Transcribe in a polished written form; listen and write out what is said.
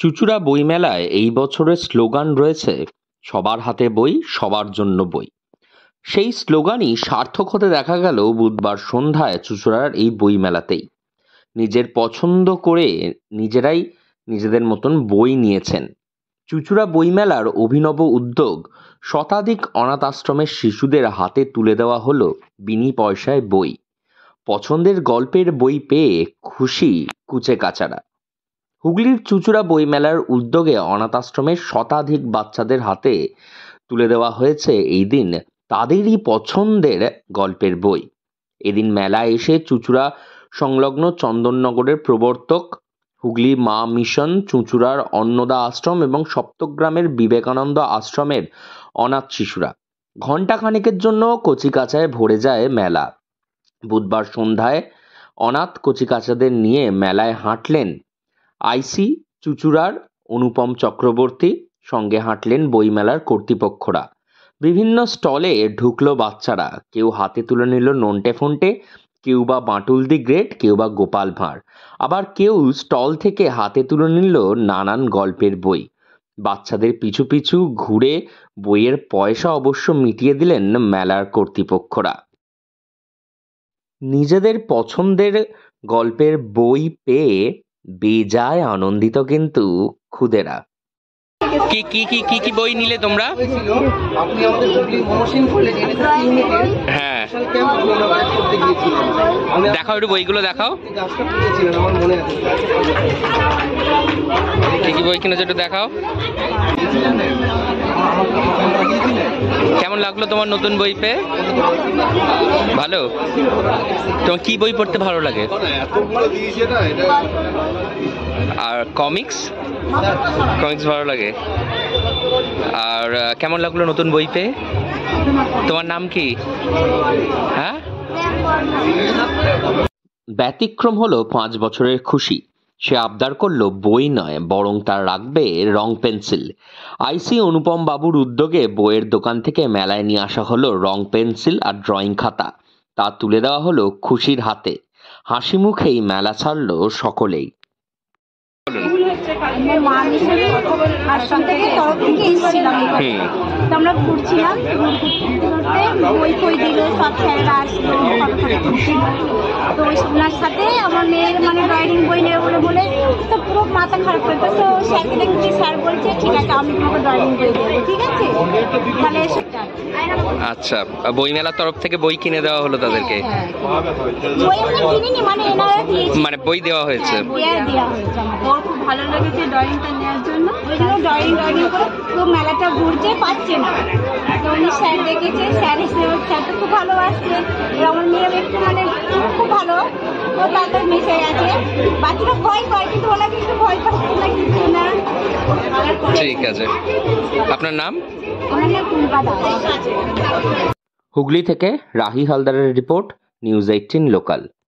চুঁচুড়া বইমেলায় এই বছরের স্লোগান রয়েছে, সবার হাতে বই, সবার জন্য বই। সেই স্লোগানই সার্থক হতে দেখা গেল বুধবার সন্ধ্যায় চুঁচুড়ার এই বইমেলাতেই। নিজের পছন্দ করে নিজেরাই নিজেদের মতন বই নিয়েছেন। চুঁচুড়া বইমেলার অভিনব উদ্যোগ, শতাধিক অনাথ আশ্রমের শিশুদের হাতে তুলে দেওয়া হলো বিনি পয়সায় বই। পছন্দের গল্পের বই পেয়ে খুশি কুচেকাচারা। হুগলির চুঁচুড়া বইমেলার উদ্যোগে অনাথ আশ্রমের শতাধিক বাচ্চাদের হাতে তুলে দেওয়া হয়েছে এই দিন তাদেরই পছন্দের গল্পের বই। এদিন মেলায় এসে চুঁচুড়া সংলগ্ন চন্দননগরের প্রবর্তক, হুগলি মা মিশন, চুঁচুড়ার অন্নদা আশ্রম এবং সপ্তগ্রামের বিবেকানন্দ আশ্রমের অনাথ শিশুরা ঘণ্টাখানেকের জন্য কচিকাঁচায় ভরে যায় মেলা। বুধবার সন্ধ্যায় অনাথ কচিকাঁচাদের নিয়ে মেলায় হাঁটলেন আইসি চুঁচুড়ার অনুপম চক্রবর্তী, সঙ্গে হাঁটলেন বইমেলার কর্তৃপক্ষরা। বিভিন্ন স্টলে ঢুকলো বাচ্চারা, কেউ হাতে তুলে নিল নন্টে ফন্টে, কেউ বা বাঁটুল দি গ্রেট, কেউ বা গোপাল ভাঁড়, আবার কেউ স্টল থেকে হাতে তুলে নিল নানান গল্পের বই। বাচ্চাদের পিছু পিছু ঘুরে বইয়ের পয়সা অবশ্য মিটিয়ে দিলেন মেলার কর্তৃপক্ষরা। নিজেদের পছন্দের গল্পের বই পেয়ে বেজায় আনন্দিত কিন্তু খুদেরা। কি কি কি কি কি বই নিলে তোমরা? আপনি আমাদের হুগলি মনসিং কলেজে হ্যাঁ, করতে গিয়েছিলেন। দেখাও একটু বইগুলো দেখাও। গাছটা পেয়েছিলেন আমার মনে আছে। কি কি বই কিনেছো একটু দেখাও। কেমন লাগলো তোমার নতুন বই পেয়ে? ভালো? তোমার কি বই পড়তে ভালো লাগে? আর কমিক্স ভালো লাগে। আর কেমন লাগলো নতুন বই পেয়ে? তোমার নাম কি? হ্যাঁ, ব্যতিক্রম হলো 5 বছরের খুশি। সে আবদার করলো বই নয়, বরং তার রাখবে রং পেন্সিল। আইসি অনুপম বাবুর উদ্যোগে বইয়ের দোকান থেকে মেলায় নিয়ে আসা হলো রং পেন্সিল আর ড্রয়িং খাতা। তা তুলে দেওয়া হলো খুশির হাতে। হাসি মুখেই মেলা ছাড়লো সকলেই। আমরা ঘুরছিলাম, বই ফই দিল, সব স্যারেরা আসলো, তো ওনার সাথে আমার মেয়ের ড্রয়িং বই নেবে বলে তো পুরো মাথা খারাপ করে। তো স্যারকে দেখছি, স্যার বলছে ঠিক আছে আমি তোমাকে ড্রয়িং বই দেবো, ঠিক আছে তাহলে। আচ্ছা, বইমেলার তরফ থেকে বই কিনে দেওয়া হলো তাদেরকে? বই আমি কিনিনি, এনারা দিয়েছে, বই দেওয়া হয়েছে। ওর খুব ভালো লেগেছে ড্রয়িংটা নেওয়ার জন্য, ওই জন্য ড্রয়িং করে তো মেলাটা ঘুরতে পারছে না। তো উনি স্যার দেখেছে, স্যার তো খুব ভালোবাসছে। আমার মেয়ে একটু খুব ভালো, ও তাতে মিশে গেছে। বাচ্চারা ভয় পায়, কিন্তু ওরা কিন্তু ভয় পাচ্ছে না, কিছু না। ঠিক আছে, আপনার নাম? আমার নাম কুলপা দাস। হুগলি থেকে রাহি হালদারের রিপোর্ট, নিউজ 18 লোকাল।